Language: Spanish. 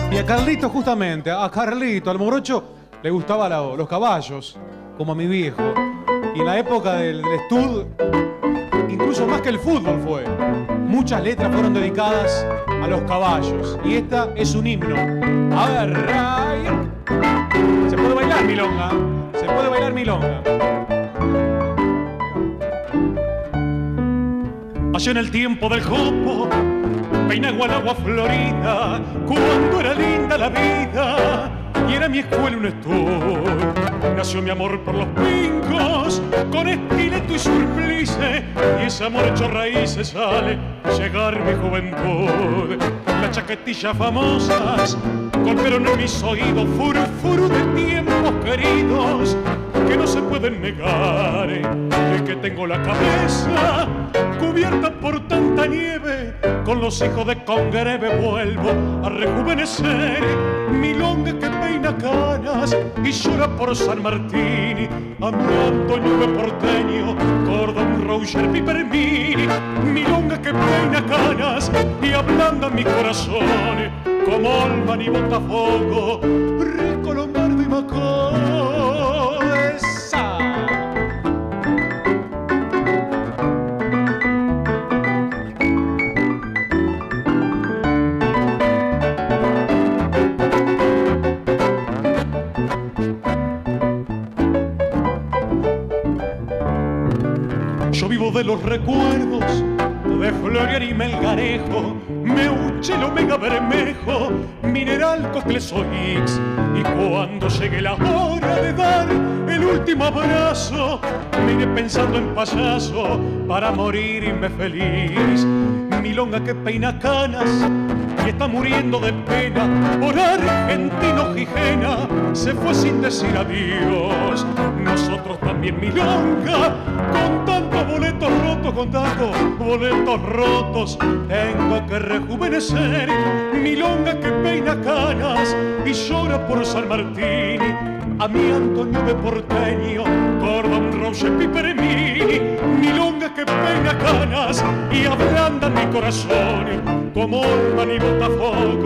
Y a Carlito, justamente, a Carlito, al morocho, le gustaban los caballos, como a mi viejo. Y en la época del estud, incluso más que el fútbol fue. Muchas letras fueron dedicadas a los caballos. Y esta es un himno. A ver, ay. Se puede bailar milonga. Se puede bailar milonga. Allá en el tiempo del jopo, peinagua al agua florida, cuando era linda la vida y era mi escuela un estud. Nació mi amor por los pingos, con estileto y surplice, y ese amor hecho raíces sale llegar mi juventud. Las chaquetillas famosas golpearon en mis oídos furfuru de tiempos queridos que no se pueden negar, de que tengo la cabeza cubierta por tanta nieve. Con los hijos de Congreve vuelvo a rejuvenecer. Milonga que peina canas y llora por San Martín, a mi Antonio porteño, Gordon Roger Pipermini. Milonga que peina canas y ablanda mi corazón, como Olman y Botafogo, Rico, Lombardo y Macón. ¡Esa! Yo vivo de los recuerdos de Florian y Melgarejo, Meuchel, Omega Bermejo, Mineral, Coclesoix. Y cuando llegue la hora de dar el último abrazo, me iré pensando en payaso para morirme feliz. Milonga que peina canas y está muriendo de pena por Argentino Gijena, se fue sin decir adiós. Nosotros también milonga, con tantos boletos rotos, con tantos boletos rotos, tengo que rejuvenecer. Milonga que peina canas y llora por San Martín, a mi Antonio de porteño, Gordon Roger Pipermini. Milonga que peina canas y ablanda mi corazón, como Olman y Botafogo,